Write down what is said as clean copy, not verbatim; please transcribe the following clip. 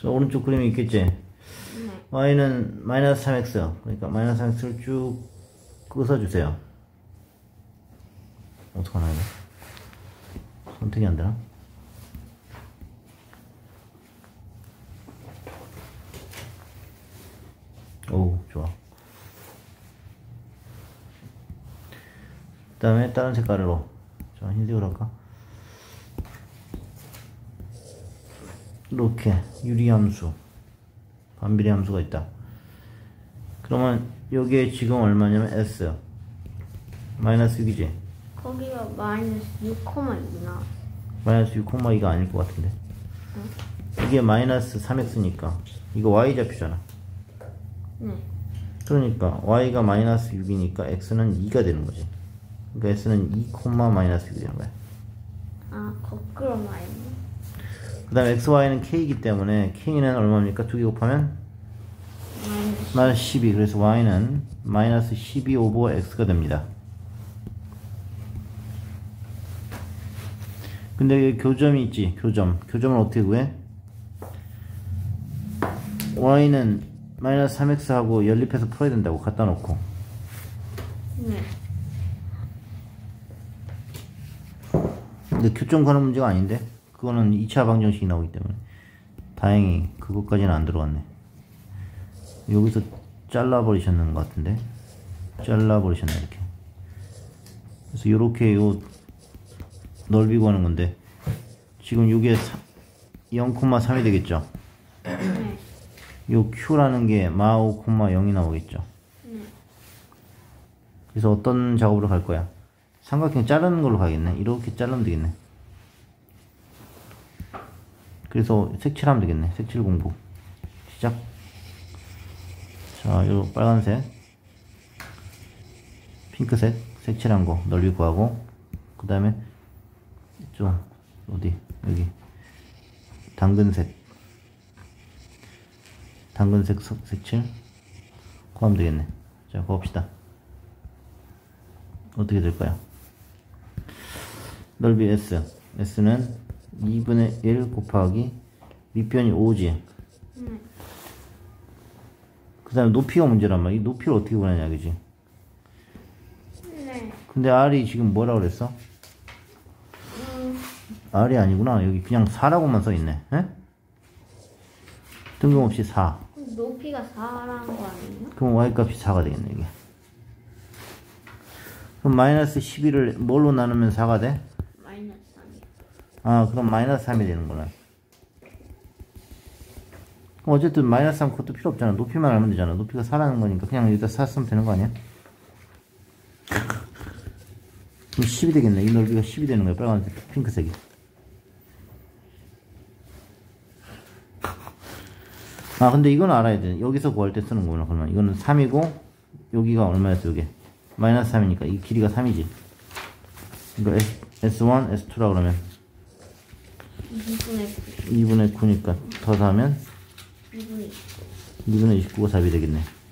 오른쪽 그림이 있겠지? 네. y는 마이너스 3x. 그러니까 마이너스 3x를 쭉 끄서주세요. 어떡하나, 이거? 선택이 안 되나? 오, 좋아. 그 다음에 다른 색깔로. 자, 흰색으로 할까? 이렇게 유리함수, 반비례 함수가 있다. 그러면 여기에 지금 얼마냐면 S 마이너스 6이지? 거기가 마이너스 6,2나. 마이너스 6,2가 아닐 것 같은데. 응? 이게 마이너스 3x니까 이거 y 잡히잖아. 네. 그러니까 y가 마이너스 6이니까 x는 2가 되는 거지. 그러니까 s는 2, 마이너스 6이 되는 거야. 아, 거꾸로 마이너스. 그 다음에 xy는 k이기 때문에 k는 얼마입니까? 2개 곱하면 마이너스 12. 그래서 y는 마이너스 12 오버 x가 됩니다. 근데 여기 교점이 있지. 교점을 어떻게 구해? y는 마이너스 3x하고 연립해서 풀어야 된다고 갖다 놓고. 네. 근데 교점 가는 문제가 아닌데? 그거는 2차 방정식이 나오기 때문에 다행히 그것까지는 안 들어갔네. 여기서 잘라버리셨는 것 같은데? 잘라버리셨네, 이렇게. 그래서 요렇게 요 넓이 구하는 건데 지금 요게 0,3이 되겠죠? 네. 요 q라는 게 마오, 0이 나오겠죠? 네. 그래서 어떤 작업으로 갈 거야? 삼각형 자르는 걸로 가겠네. 이렇게 자르면 되겠네. 그래서 색칠하면 되겠네. 색칠 공부 시작. 자, 요 빨간색, 핑크색 색칠한 거 넓이 구하고, 그 다음에 좀 어디 여기 당근색 색칠 구하면 되겠네. 자, 구합시다. 어떻게 될까요? 넓이 s는 2분의 1 곱하기 밑변이 5지. 그 다음에 높이가 문제란 말이야. 이 높이를 어떻게 구하냐, 그지? 네. 근데 r이 지금 뭐라 그랬어? r이 아니구나. 여기 그냥 4라고만 써있네. 에? 뜬금없이 4. 높이가 4라는 거 아니에요? 그럼 y값이 4가 되겠네, 이게. 그럼 마이너스 12를 뭘로 나누면 4가 돼? 마이너스 3이요. 아, 그럼 마이너스 3이 되는구나. 그럼 어쨌든 마이너스 3 그것도 필요 없잖아. 높이만 알면 되잖아. 높이가 4라는 거니까 그냥 여기다 4 쓰면 되는 거 아니야? 그럼 10이 되겠네. 이 넓이가 10이 되는 거야. 빨간색, 핑크색이. 아, 근데 이건 알아야 돼. 여기서 구할 때 쓰는 거구나. 그러면 이거는 3이고 여기가 얼마였어, 이게? 마이너스 3이니까 이 길이가 3이지. 이거 S1, S2라 그러면 2분의 9니까 더 하면 2분의 29가 답이 되겠네.